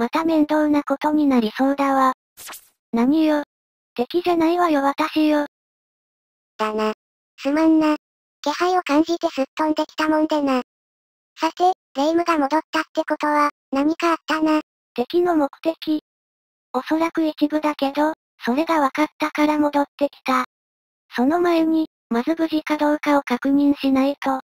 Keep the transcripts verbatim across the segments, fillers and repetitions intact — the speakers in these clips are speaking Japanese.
また面倒なことになりそうだわ。何よ。敵じゃないわよ私よ。 だな。すまんな。気配を感じてすっ飛んできたもんでな。さて、霊夢が戻ったってことは、何かあったな。 敵の目的。おそらく一部だけど、それが分かったから戻ってきた。その前に、まず無事かどうかを確認しないと。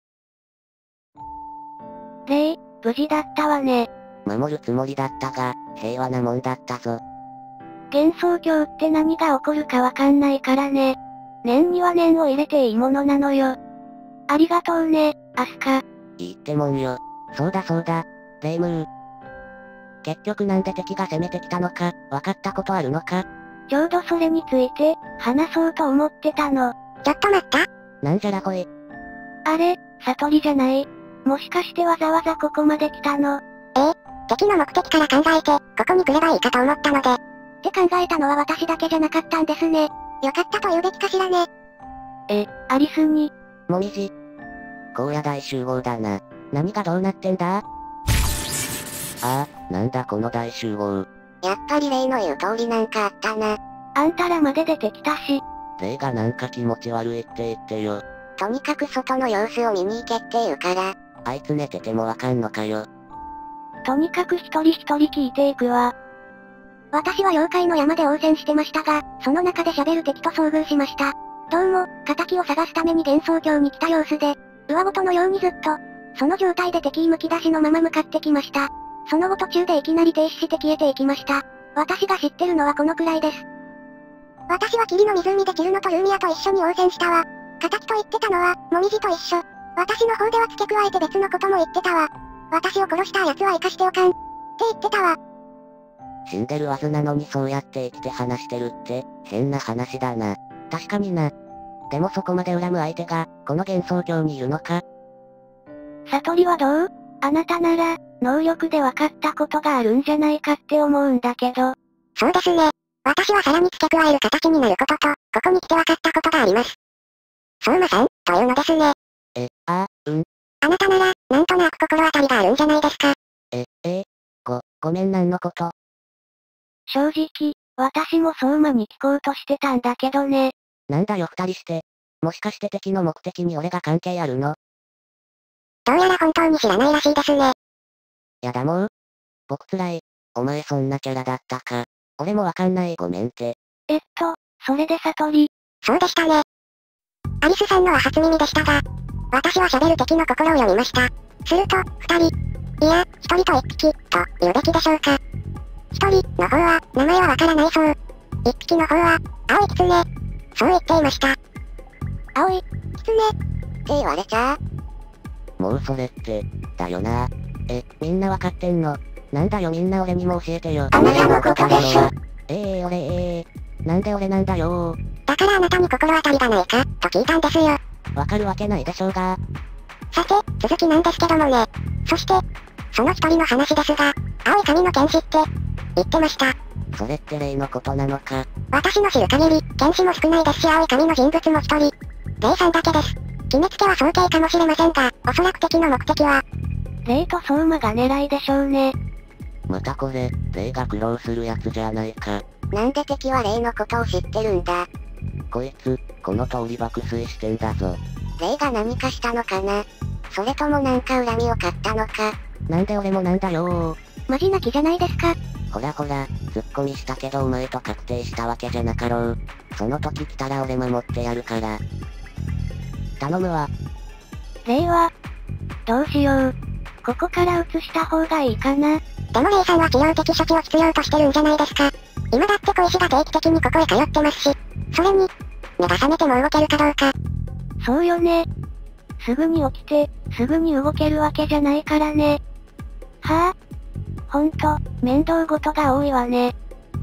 霊、無事だったわね。 守るつもりだったが、平和なもんだったぞ。 幻想郷って何が起こるかわかんないからね。念には念を入れていいものなのよ。ありがとうね、アスカ。 いいってもんよ。そうだそうだ、霊夢。結局なんで敵が攻めてきたのか、分かったことあるのか？ ちょうどそれについて、話そうと思ってたの。 ちょっと待った。 なんじゃらほい。 あれ、悟りじゃない。もしかしてわざわざここまで来たの？ ええ、敵の目的から考えて、ここに来ればいいかと思ったので。 って考えたのは私だけじゃなかったんですね。 よかったと言うべきかしらね。 え、アリスに。 もみじ。荒野大集合だな。何がどうなってんだ？ああ、なんだこの大集合。 やっぱり霊の言う通りなんかあったな。 あんたらまで出てきたし。 霊がなんか気持ち悪いって言ってよ。 とにかく外の様子を見に行けって言うから。 あいつ寝ててもわかんのかよ。 とにかく一人一人聞いていくわ。 私は妖怪の山で応戦してましたが、その中で喋る敵と遭遇しました。どうも、仇を探すために幻想郷に来た様子で、上ごとのようにずっと、その状態で敵むき出しのまま向かってきました。その後途中でいきなり停止して消えていきました。私が知ってるのはこのくらいです。私は霧の湖でキルノとルーミアと一緒に応戦したわ。仇と言ってたのは、もみじと一緒。私の方では付け加えて別のことも言ってたわ。私を殺した奴は生かしておかん。って言ってたわ。 死んでるはずなのにそうやって生きて話してるって、変な話だな。確かにな。でもそこまで恨む相手が、この幻想郷にいるのか？ 悟りはどう？あなたなら、能力で分かったことがあるんじゃないかって思うんだけど。 そうですね。私はさらに付け加える形になることと、ここに来て分かったことがあります。相馬さん、というのですね。 え、あ、うん。 あなたなら、なんとなく心当たりがあるんじゃないですか。 え、え、ご、ごめんなんのこと。 正直、私も相馬に聞こうとしてたんだけどね。 なんだよ二人して。もしかして敵の目的に俺が関係あるの？ どうやら本当に知らないらしいですね。 やだもう。僕つらい。お前そんなキャラだったか。俺もわかんないごめんって。 えっと、それで悟り。 そうでしたね。アリスさんのは初耳でしたが、私は喋る敵の心を読みました。すると、二人。いや、一人と一匹、と言うべきでしょうか。一人の方は、名前はわからないそう。一匹の方は、青いキツネ。そう言っていました。青い、キツネ。って言われちゃう。もうそれって、だよな。え、みんなわかってんの？なんだよみんな俺にも教えてよ。 あなたのことでしょ。 ええー、俺ええー。なんで俺なんだよー。 だからあなたに心当たりがないか、と聞いたんですよ。 わかるわけないでしょうが。 さて、続きなんですけどもね。そして、その一人の話ですが、青い髪の剣士って、言ってました。 それって霊のことなのか？ 私の知る限り、剣士も少ないですし青い髪の人物も一人。霊さんだけです。決めつけは想定かもしれませんが、おそらく敵の目的は、 霊と相馬が狙いでしょうね。 またこれ、霊が苦労するやつじゃないか。 なんで敵は霊のことを知ってるんだ？ こいつ、この通り爆睡してんだぞ。 霊が何かしたのかな？それともなんか恨みを買ったのか？ なんで俺もなんだよー。 マジ泣きじゃないですか？ ほらほら、ツッコミしたけどお前と確定したわけじゃなかろう。その時来たら俺守ってやるから。頼むわ。 霊は、どうしよう。ここから移した方がいいかな。 でも霊さんは治療的処置を必要としてるんじゃないですか。今だって小石が定期的にここへ通ってますし、それに、目が覚めても動けるかどうか。 そうよね。すぐに起きて、すぐに動けるわけじゃないからね。はぁ、あ、ほんと、面倒事が多いわね。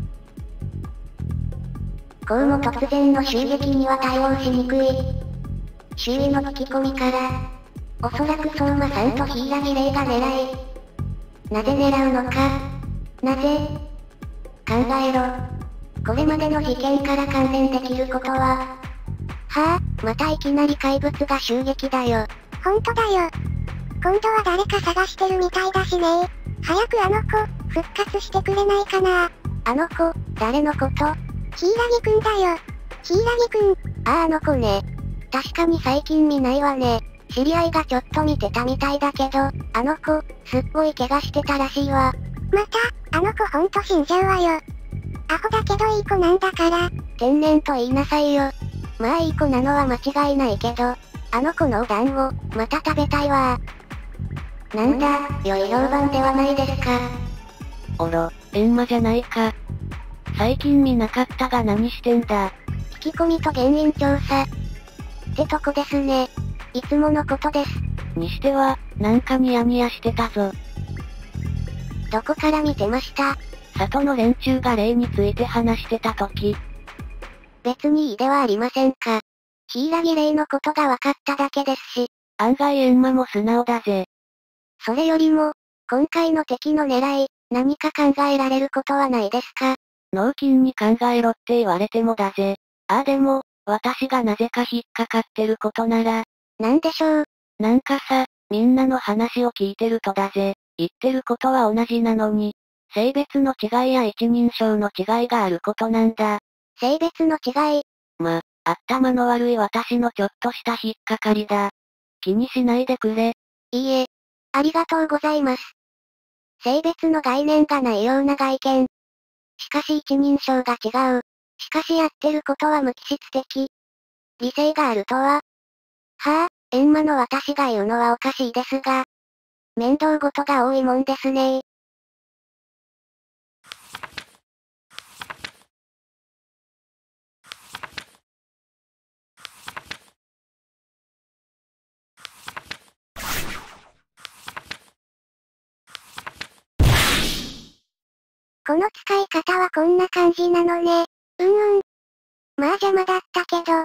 こうも突然の襲撃には対応しにくい。周囲の聞き込みから、おそらく相馬さんと柊霊が狙い。なぜ狙うのか。なぜ考えろ。これまでの事件から関連できることは。はぁ、あ、またいきなり怪物が襲撃だよ。ほんとだよ。今度は誰か探してるみたいだしね。早くあの子、 復活してくれないかな。 あの子、誰のこと？ ヒイラギくんだよ。ヒイラギくん。 ああ、あの子ね。確かに最近見ないわね。知り合いがちょっと見てたみたいだけど、あの子、すっごい怪我してたらしいわ。 また、あの子ほんと死んじゃうわよ。アホだけどいい子なんだから。 天然と言いなさいよ。まあいい子なのは間違いないけど、あの子のお団子、また食べたいわ。なんだ、良い評判ではないですか。おろ、閻魔じゃないか。最近見なかったが何してんだ。聞き込みと原因調査。ってとこですね。いつものことです。にしては、なんかニヤニヤしてたぞ。どこから見てました？里の連中が霊について話してた時。別にいいではありませんか。ヒイラギ霊のことが分かっただけですし、案外閻魔も素直だぜ。それよりも、今回の敵の狙い、何か考えられることはないですか？脳筋に考えろって言われてもだぜ。ああでも、私がなぜか引っかかってることなら、なんでしょう。なんかさ、みんなの話を聞いてるとだぜ。言ってることは同じなのに、性別の違いや一人称の違いがあることなんだ。性別の違い。ま、頭の悪い私のちょっとした引っかかりだ。気にしないでくれ。いいえ。ありがとうございます。性別の概念がないような外見。しかし一人称が違う。しかしやってることは無機質的。理性があるとは。はぁ、閻魔の私が言うのはおかしいですが。面倒事が多いもんですねー。 この使い方はこんな感じなのね。うんうん。まあ邪魔だったけど。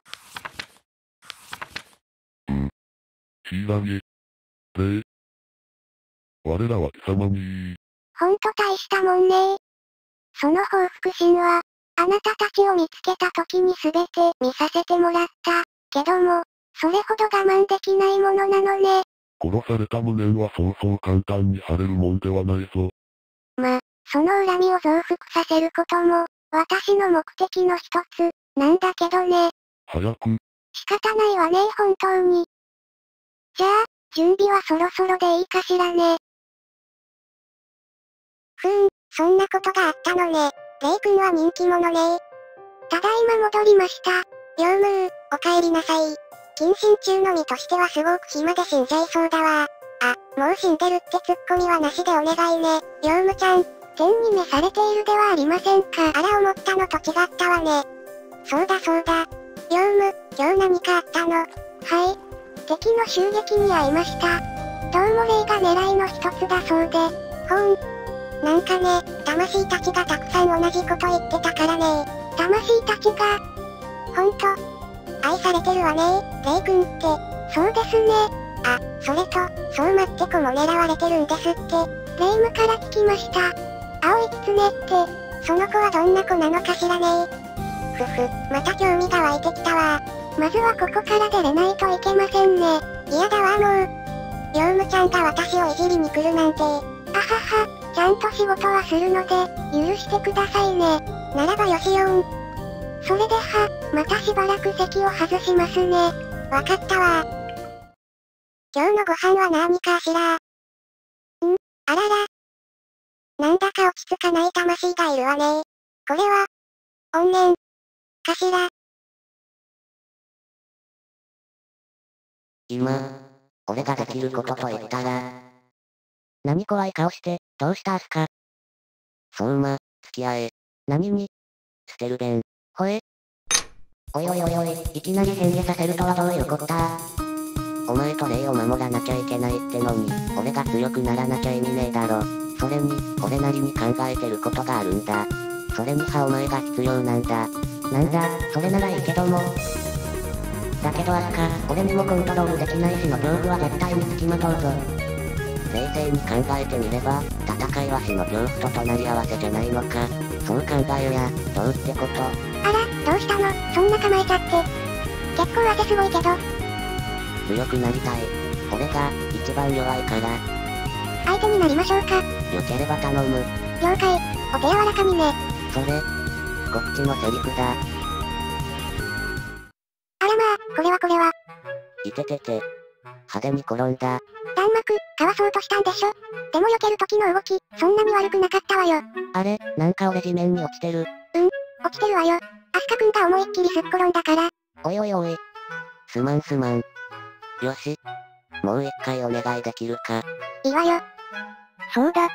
うん。ヒイラギ。霊。我らは貴様に。 ほんと大したもんねー。その報復心は、あなたたちを見つけた時に全て見させてもらった。けども、それほど我慢できないものなのね。 殺された無念はそうそう簡単に晴れるもんではないぞ。 ま、その恨みを増幅させることも、私の目的の一つ、なんだけどね。 早く。 仕方ないわね本当に。じゃあ、準備はそろそろでいいかしらね。ふーん、そんなことがあったのね。レイ君は人気者ね。ただいま戻りました。ヨウムー、お帰りなさい。謹慎中の身としてはすごく暇で死んじゃいそうだわ。あ、もう死んでるってツッコミはなしでお願いね。ヨウムちゃん、天に召されているではありませんか。あら思ったのと違ったわね。そうだそうだ。ヨウム、今日何かあったの？はい。敵の襲撃に遭いました。どうも霊が狙いの一つだそうで。ほん。なんかね、魂たちがたくさん同じこと言ってたからね。魂たちが、ほんと、愛されてるわねレイ君って。そうですね。あ、それと、そうまって子も狙われてるんですって。霊夢から聞きました。青い狐って、その子はどんな子なのかしらね。ふふ、また興味が湧いてきたわ。まずはここから出れないといけませんね。嫌だわもう。ヨウムちゃんが私をいじりに来るなんて。あはは、ちゃんと仕事はするので、許してくださいね。ならばよしよん。それでは、またしばらく席を外しますね。わかったわ。今日のご飯は何かしら。ん？あらら。なんだか落ち着かない魂がいるわね。これは、怨念、かしら。 今、俺ができることと言ったら。何怖い顔して、どうしたすか？そうま、付き合え。何に？捨てるべん。ほえ？おいおいおいおい、いきなり変化させるとはどういうことだ？お前と霊を守らなきゃいけないってのに、俺が強くならなきゃ意味ねえだろ。それに、俺なりに考えてることがあるんだ。それにさお前が必要なんだ。なんだ、それならいいけども。だけどアスカ、俺にもコントロールできない死の恐怖は絶対につきまとうぞ。冷静に考えてみれば、戦いは死の恐怖と隣り合わせじゃないのか。そう考えや、どうってこと。 あら、どうしたの？そんな構えちゃって。結構汗すごいけど。 強くなりたい。俺が、一番弱いから。 相手になりましょうか。 よければ頼む。 了解。お手柔らかにね。 それ、こっちのセリフだ。 あらまあ、これはこれは。 いててて。派手に転んだ。 弾幕、かわそうとしたんでしょ。でも避ける時の動き、そんなに悪くなかったわよ。 あれ、なんか俺地面に落ちてる。 落ちてるわよ。アスカくんが思いっきりすっ転んだから。 おいおいおい。すまんすまん。よし。もう一回お願いできるか。 いいわよ。 そうだった。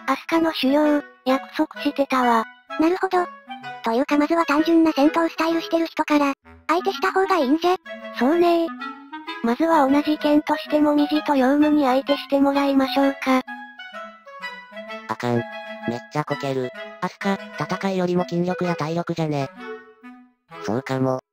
アスカの修行、約束してたわ。 なるほど。というかまずは単純な戦闘スタイルしてる人から、相手した方がいいんじゃ。 そうねー。まずは同じ剣としてもみじとヨウムに相手してもらいましょうか。 あかん。めっちゃこける。アスカ、戦いよりも筋力や体力じゃね。そうかも。